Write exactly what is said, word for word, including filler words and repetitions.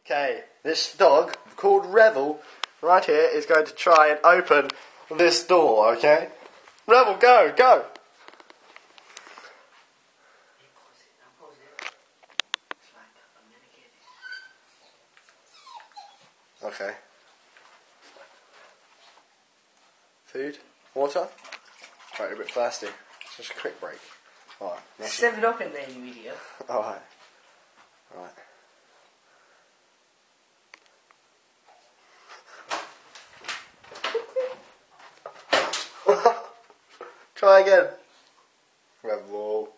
Okay, this dog called Revel right here is going to try and open this door, okay? Revel, go, go! Okay. Food? Water? Right, a bit thirsty. Just a quick break. Alright. Seven up in there, you idiot. Alright. Right. Try again. Revel.